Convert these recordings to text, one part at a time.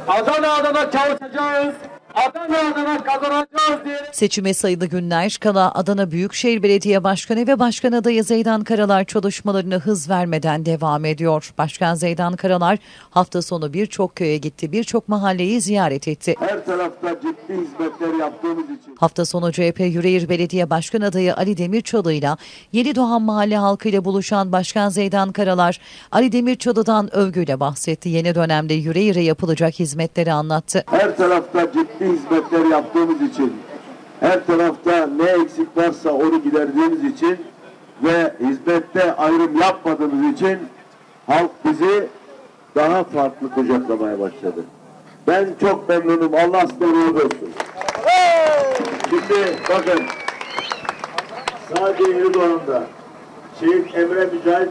Adana çalışacağız. Adana kazanacağız diye. Seçime sayılı günler kala Adana Büyükşehir Belediye Başkanı ve Başkan adayı Zeydan Karalar çalışmalarına hız vermeden devam ediyor. Başkan Zeydan Karalar hafta sonu birçok köye gitti, birçok mahalleyi ziyaret etti. Her tarafta ciddi hizmetler yaptığımız için. Hafta sonu CHP Yüreğir Belediye Başkan adayı Ali Demirçalı'yla Yeni Doğan mahalle halkıyla buluşan Başkan Zeydan Karalar, Ali Demirçalı'dan övgüyle bahsetti. Yeni dönemde Yüreğir'e yapılacak hizmetleri anlattı. Her tarafta ciddi hizmetler yaptığımız için, her tarafta ne eksik varsa onu giderdiğimiz için ve hizmette ayrım yapmadığımız için halk bizi daha farklı kucaklamaya başladı. Ben çok memnunum. Allah size razı olsun. Şimdi bakın, sadece Yeni Doğan'da Şehit Emre Mücahit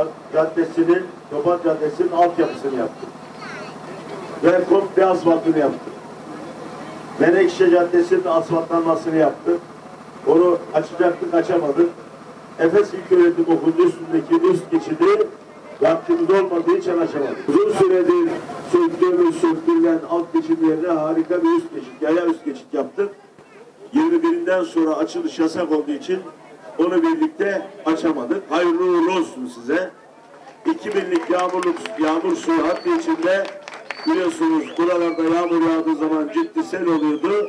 Topat Caddesi'nin altyapısını yaptık. Ve komple asfaltını yaptık. Menekşe Caddesi'nin asfaltlanmasını yaptık. Onu açacaktık, açamadık. Efes İlköğretim Okulu'nun üstündeki üst geçidi vaktimiz olmadığı için açamadık. Uzun süredir söktürülen alt geçidin yerine harika bir üst geçit, yaya üst geçit yaptık. 21'inden sonra açılış yasak olduğu için onu birlikte açamadık. Hayırlı uğurlu olsun size. 2000'lik yağmur suyu hattı içinde biliyorsunuz buralarda yağmur yağdığı zaman ciddi sel oluyordu.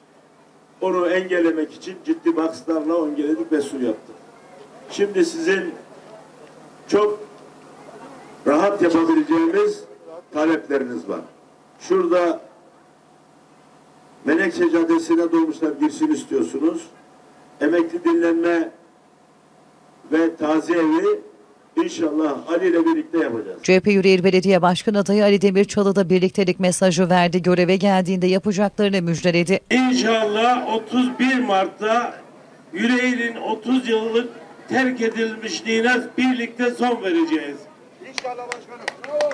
Onu engellemek için ciddi bokslarla engelledik ve su yaptık. Şimdi sizin çok rahat yapabileceğimiz talepleriniz var. Şurada Menekşe Caddesi'ne dolmuşlar girsin istiyorsunuz. Emekli dinlenme ve taziye evi İnşallah Ali ile birlikte yapacağız. CHP Yüreğir Belediye Başkan adayı Ali Demirçalı da birliktelik mesajı verdi. Göreve geldiğinde yapacaklarını müjdeledi. İnşallah 31 Mart'ta Yüreğir'in 30 yıllık terk edilmişliğine birlikte son vereceğiz. İnşallah başkanım.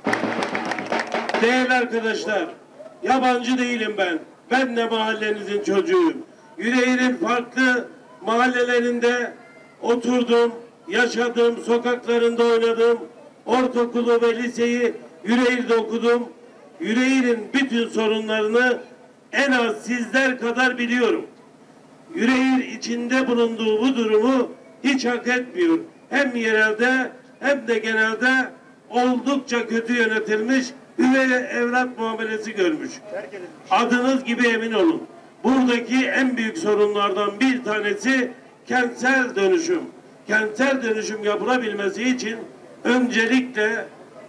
Değerli arkadaşlar, yabancı değilim ben. Ben de mahallenizin çocuğuyum. Yüreğir'in farklı mahallelerinde oturdum, yaşadım, sokaklarında oynadım. Ortaokulu ve liseyi Yüreğir'de okudum. Yüreğir'in bütün sorunlarını en az sizler kadar biliyorum. Yüreğir içinde bulunduğu bu durumu hiç hak etmiyor. Hem yerelde hem de genelde oldukça kötü yönetilmiş, üvey evlat muamelesi görmüş. Adınız gibi emin olun. Buradaki en büyük sorunlardan bir tanesi kentsel dönüşüm. Kentsel dönüşüm yapılabilmesi için öncelikle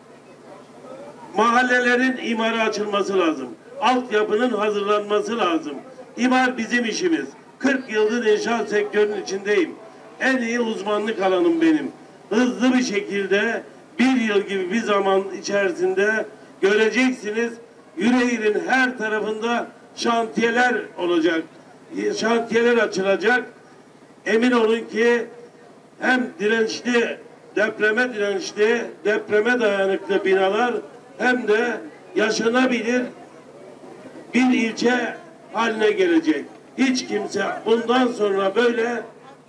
mahallelerin imara açılması lazım. Altyapının hazırlanması lazım. İmar bizim işimiz. 40 yıldır inşaat sektörünün içindeyim. En iyi uzmanlık alanım benim. Hızlı bir şekilde bir yıl gibi bir zaman içerisinde göreceksiniz Yüreğir'in her tarafında şantiyeler olacak. Şantiyeler açılacak. Emin olun ki hem dirençli, depreme dirençli, depreme dayanıklı binalar hem de yaşanabilir bir ilçe haline gelecek. Hiç kimse bundan sonra böyle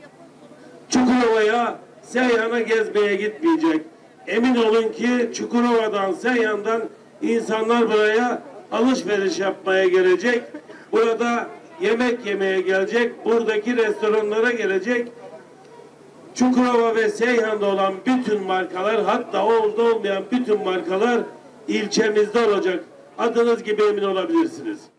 Çukurova'ya, Seyhan'a gezmeye gitmeyecek. Emin olun ki Çukurova'dan, Seyhan'dan insanlar buraya alışveriş yapmaya gelecek. Burada yemek yemeye gelecek. Buradaki restoranlara gelecek. Çukurova ve Seyhan'da olan bütün markalar, hatta orada olmayan bütün markalar ilçemizde olacak. Adınız gibi emin olabilirsiniz.